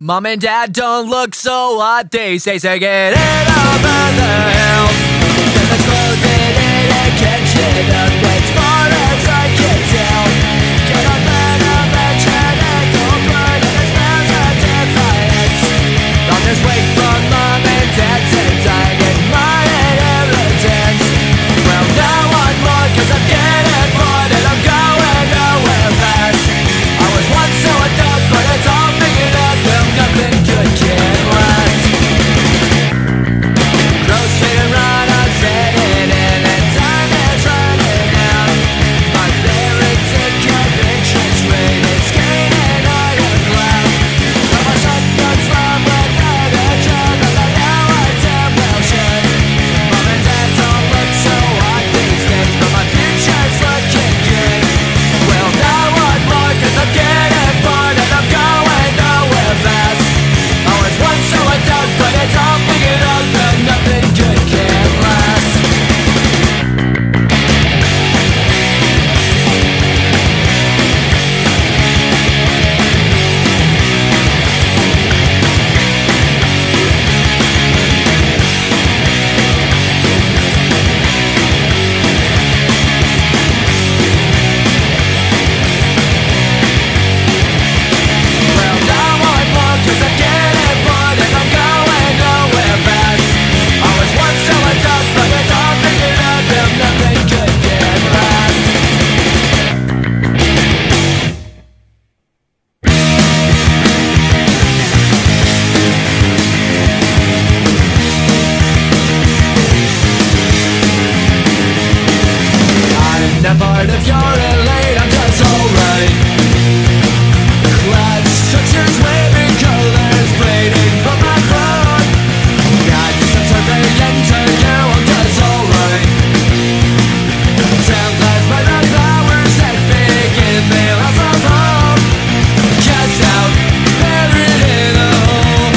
Mom and dad don't look so hot, they say, so get it over the hill. Then let's close it in and catch it up as far as I can tell. Get up and up and turn and go burn, and it smells of defiance. On this way from mom and dad since I get my inheritance. Well, now I'm more cause I'm getting bored and I'm going nowhere fast. I was once so adult, but it's all figured out. Well, nothing good can last. Grocery run, I'm setting in and time is running out. My favorite ticket interest rate is gaining ironclad. But my son comes from without a job, and I know I damn well should. Mom and dad don't look so hot these days, but my future's looking good. Well, now I'm more cause I'm getting bored and I'm going nowhere fast. I was once so adult, but it's all figured out that nothing good can last. Well, now I'm more cause I'm getting bored and I'm going nowhere fast. I was once so adult, but it's all figured out that nothing good can last. I'm not part of your elite, I'm just alright. Clad structures, waving colors, braiding from my phone. Got some surveillance to you, I'm just alright. Sound glass by the flowers that begin, mail out from home. Cast out, buried in a hole.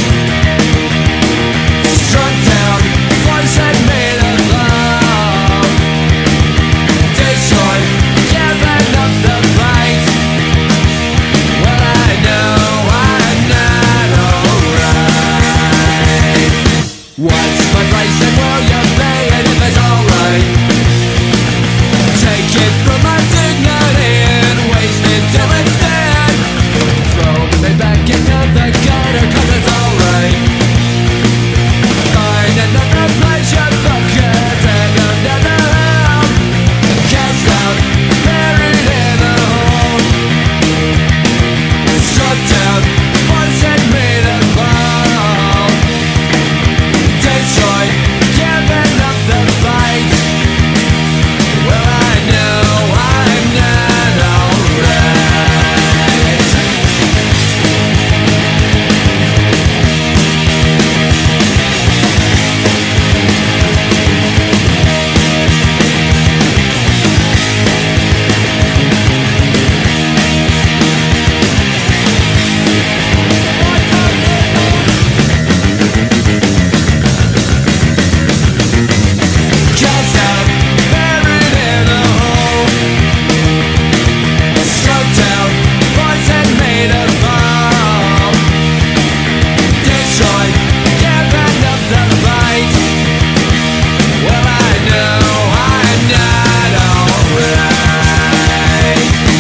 Struck down, force that made a love. Destroyed, giving up the fight. Well, I know I'm not alright. What's my price and will you pay it if it's alright? Take it from my dignity and waste it till it's dead. Throw me back into the gutter cause it's alright. Find another place you're focused and another home. Cast out, buried in a hole. Struck down, once and made a fall. Destroyed, giving up the fight. Well, I know I'm not alright. Cast out, buried in a hole. Struck down, once and made a fall. Destroyed, giving up the fight. Well, I know I'm not alright.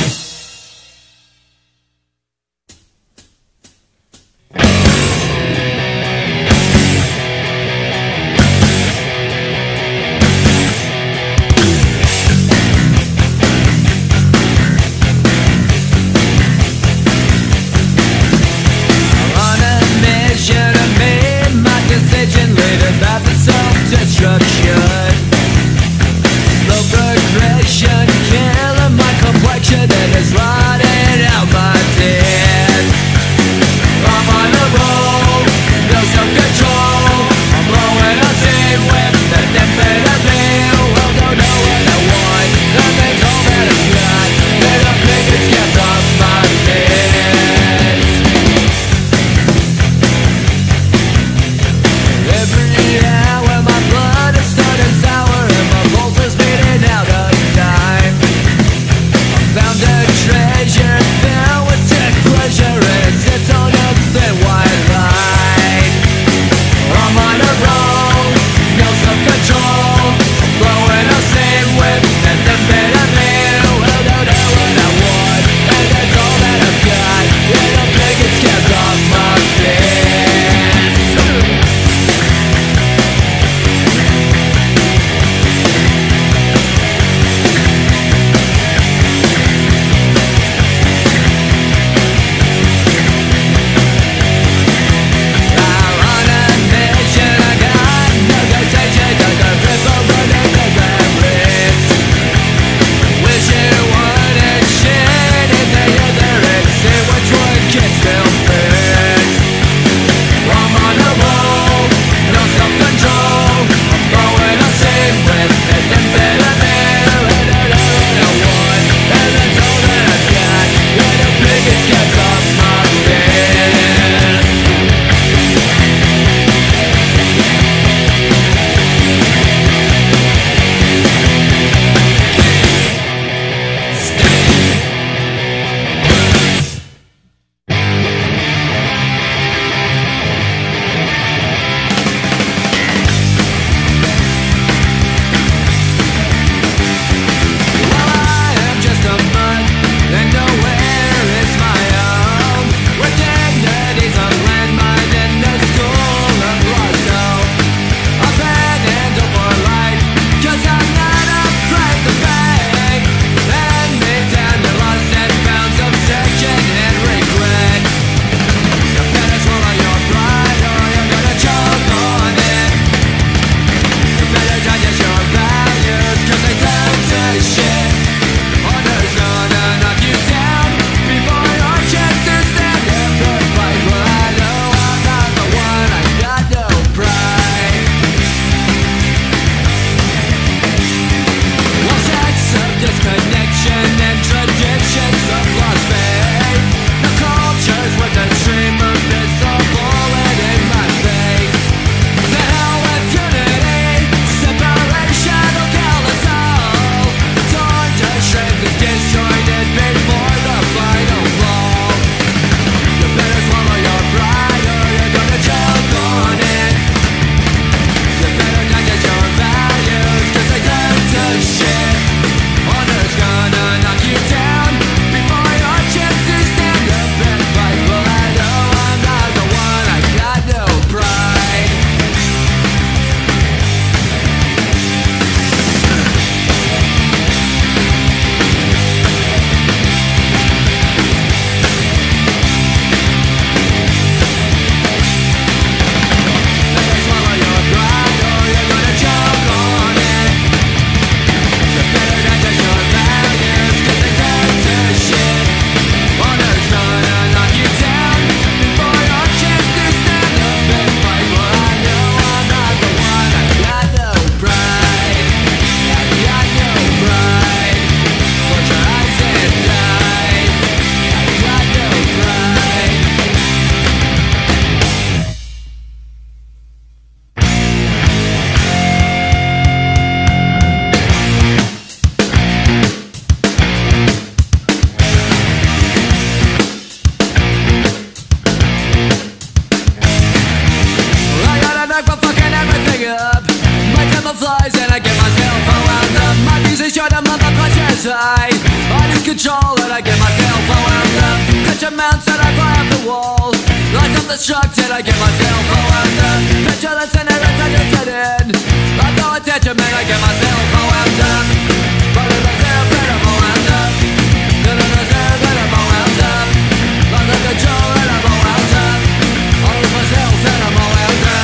On a mission to make my decision later about the self-destruction. Low progression, killing my complexion and it's rotting out my dead. I'm on a roll, no self-control. I'm blowing a scene with the amphetamine. Well, don't know what I want, nothing's all that I've got. Little crickets kept off my face. Every hour my blood is turning sour and my pulse is beating out of time. I found a treasure filled with sick pleasure and it sits on a thin white self-destructed, I get myself around up. Petulance and irritation set in. Like no attention, man, I get myself around up. But if I say I'm better, I'm around up. Then if I say I'm better, I'm around up. Lost the control and I'm around up. All of myself and I'm around up.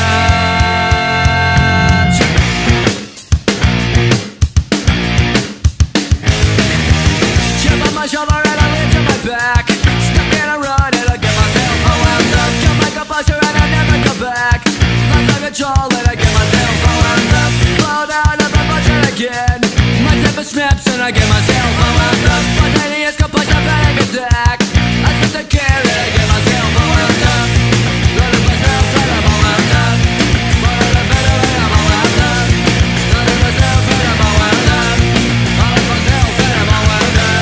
Chip on my shoulder and I lift up my back. Stuck in a run and I get myself around up. Jump like a buster and I never come back. Lost the control and I get myself around up. Blow down up a bunch and again. My temper snaps and I get myself around up. Spontaneous compulsion panic attack. I sit the care and I get myself around up. Running myself and I'm around up. Running the better and I'm around up. Running myself and I'm around up. Running myself and I'm around up.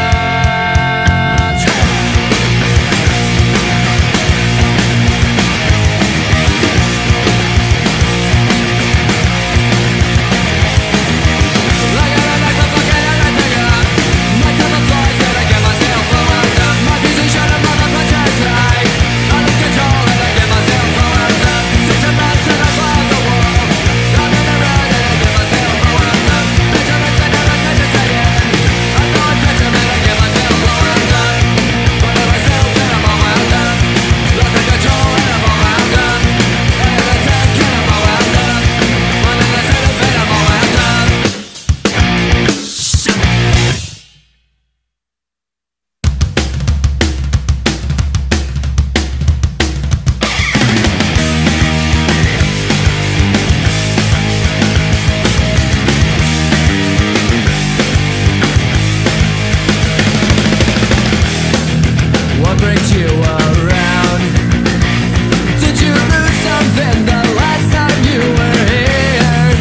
What brings you around? Did you lose something the last time you were here?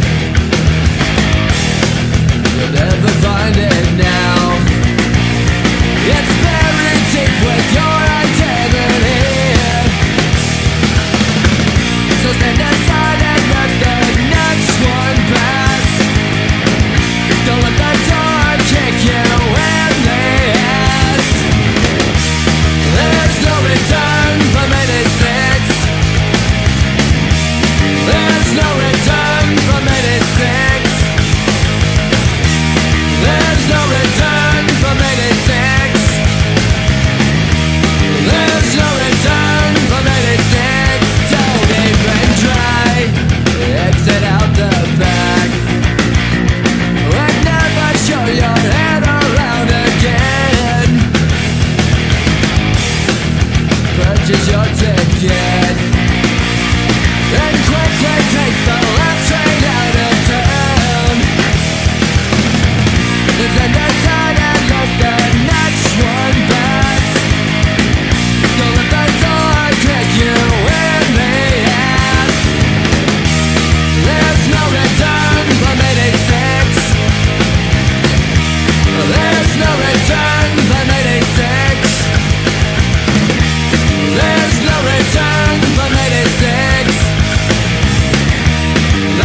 You'll never find it now. It's buried deep with your identity. So stand aside and let the next one pass. Don't let the door kick you in the ass. There's no return from 86. There's no return from 86. There's no return from 86. There's no return from 86. Don't even try. Exit out the back. And never show your head around again. Purchase your ticket and quickly take the last train out of town. Stand aside and let the next one pass. Don't let the door kick you in the ass. There's no return from 86. There's no return from 86. There's no return from 86.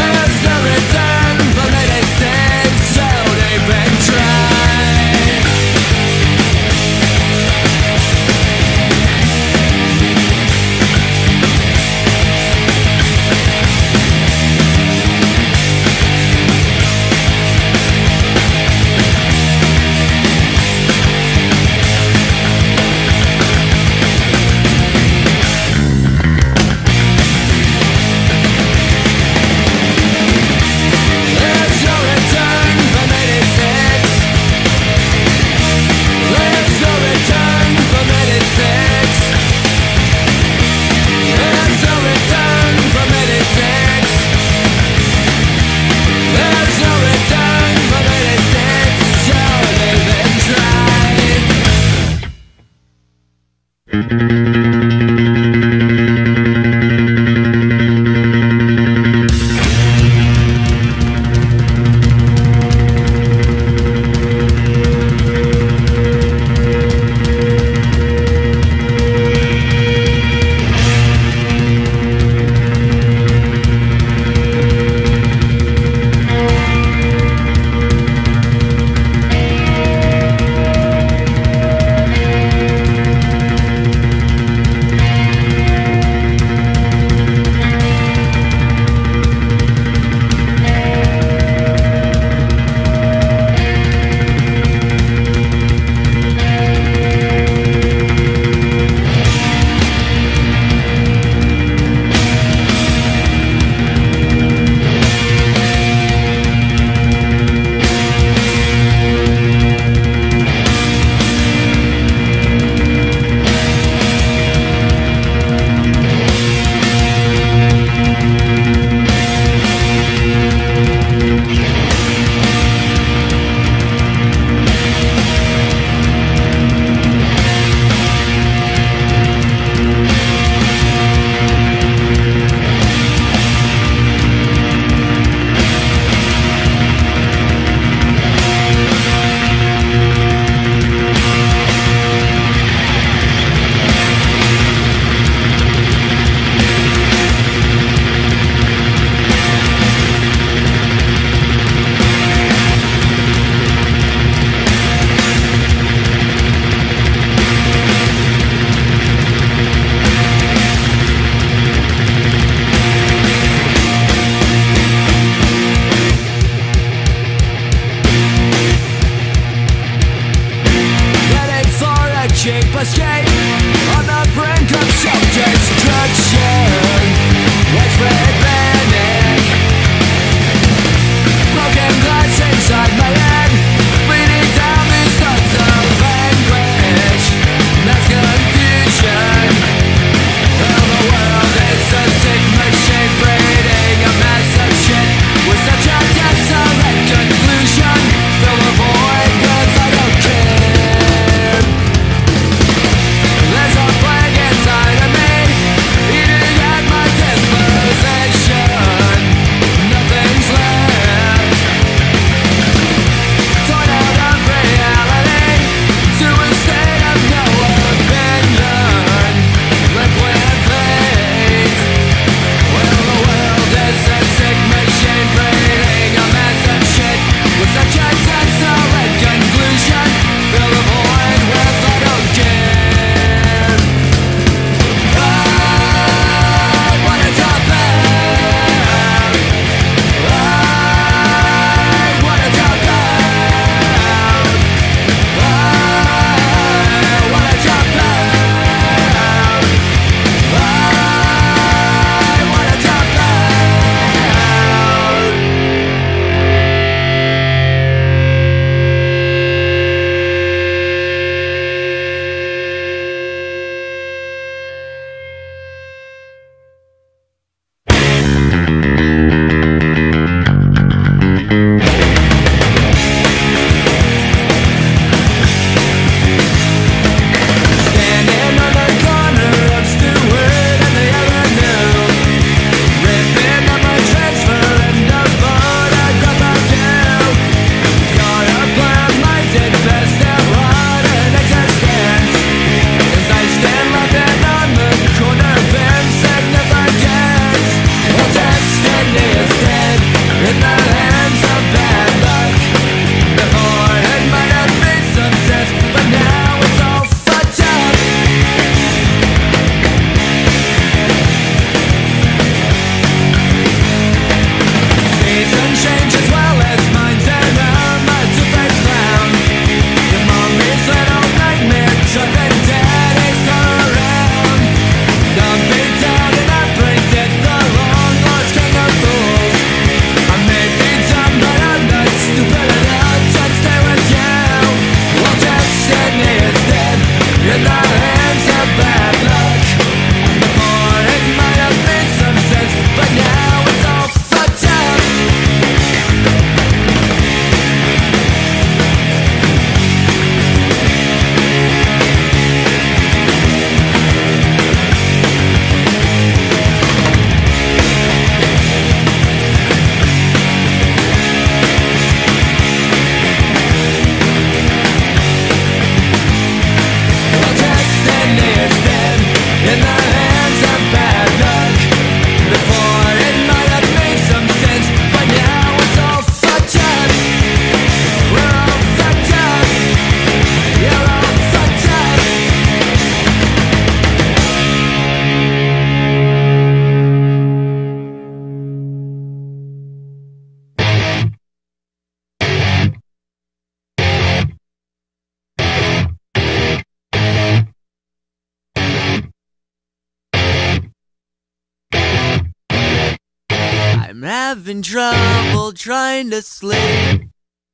I'm having trouble trying to sleep.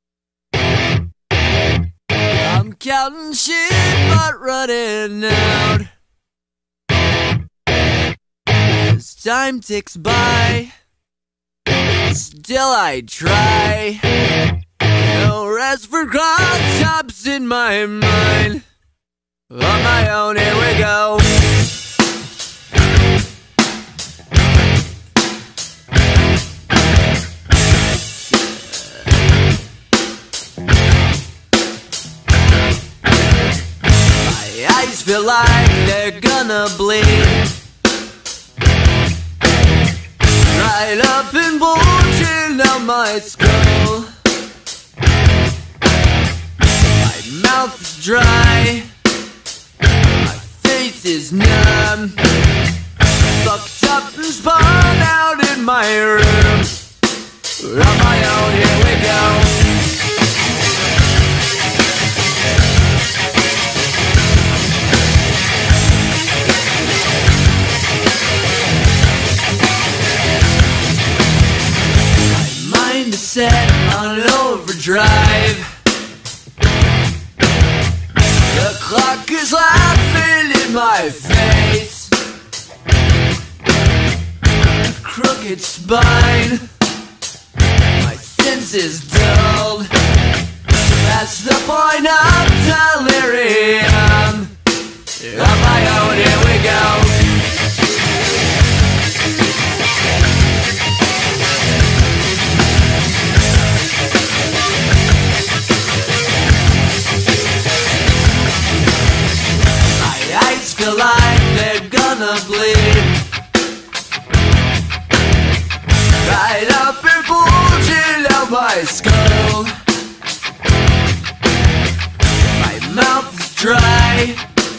I'm counting sheep but running out. As time ticks by, still I try. No rest for cross-chops in my mind. On my own, here we go. My eyes feel like they're gonna bleed. Right up and bulging out my skull. My mouth is dry, my face is numb. Fucked up and spun out in my room. On my own, here we go. Set on overdrive. The clock is laughing in my face. A crooked spine, my senses dulled. That's the point of delirium. On my own, here we go. Feel like they're gonna bleed. Right up and bulging out my skull. My mouth is dry,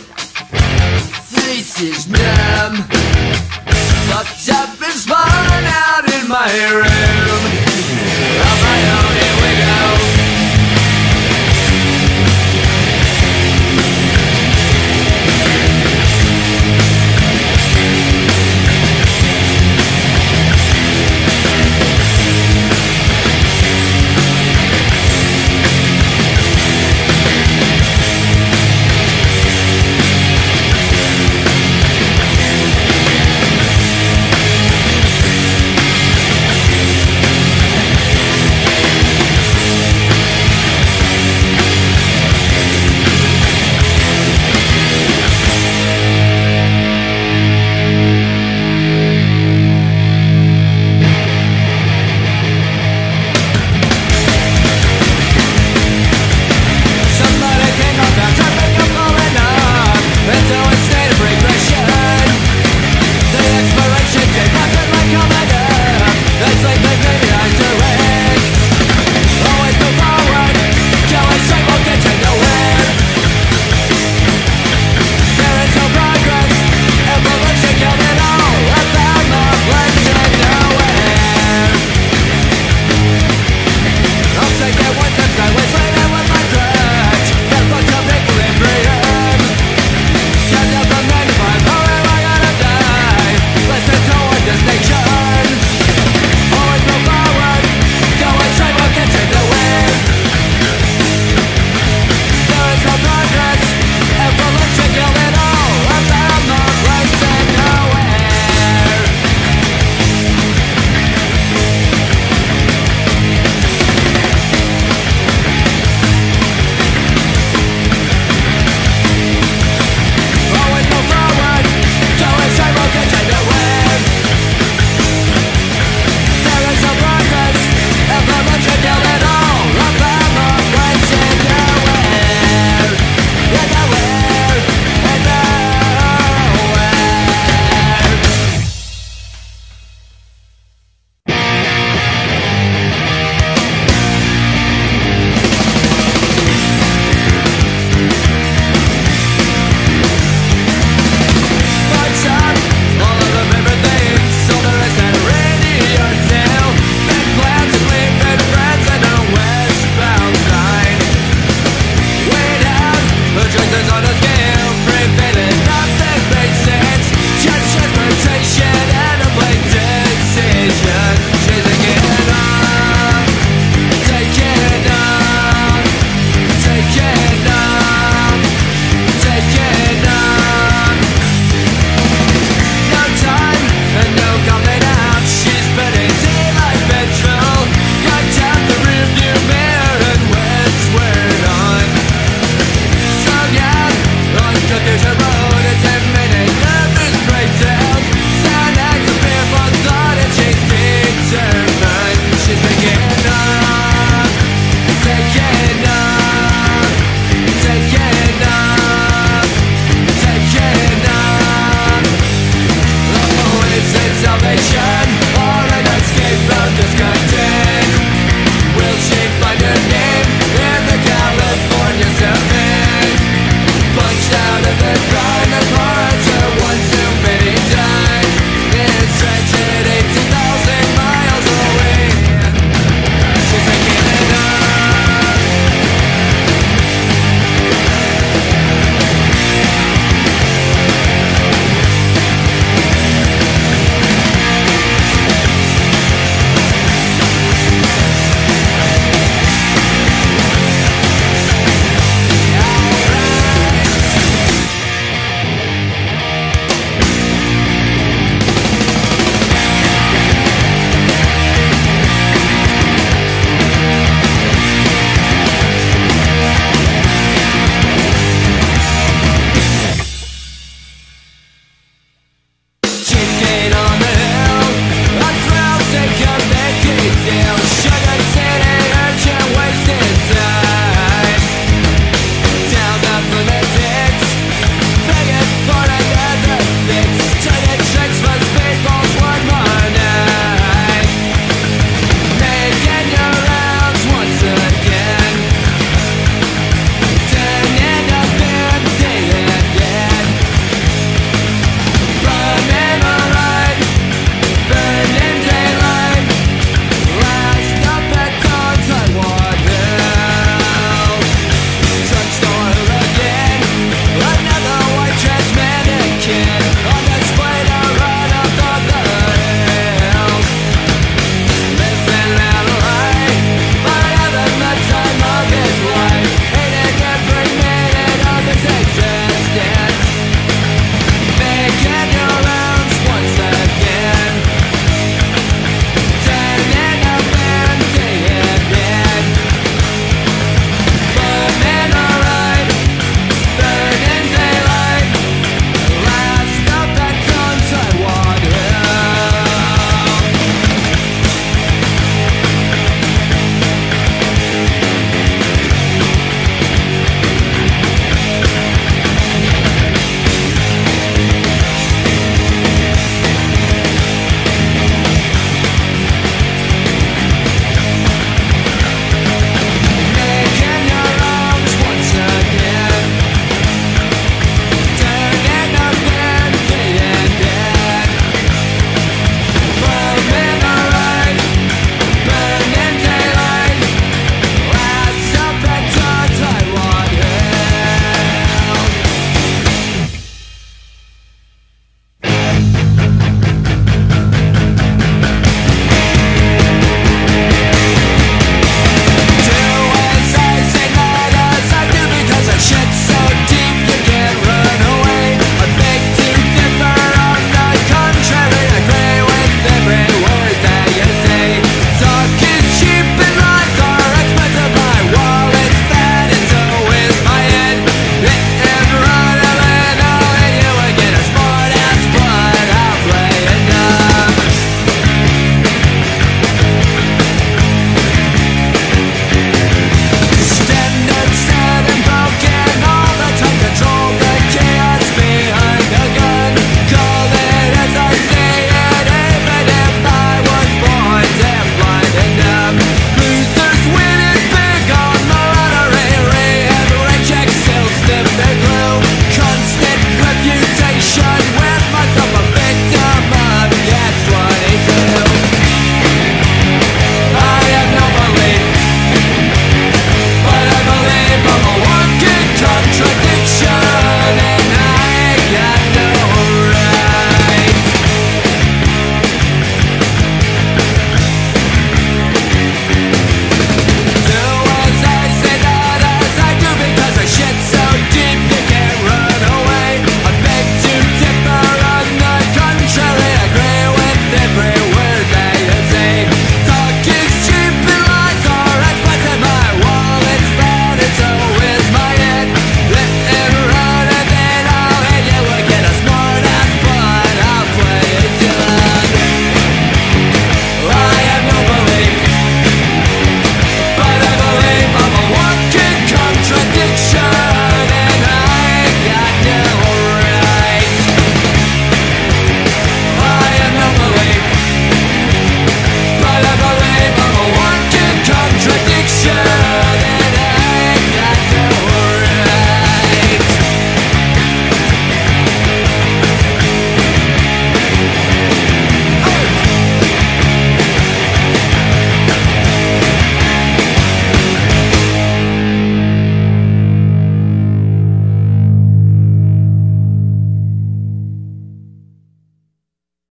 face is numb. Fucked up and spun out in my room. On my own.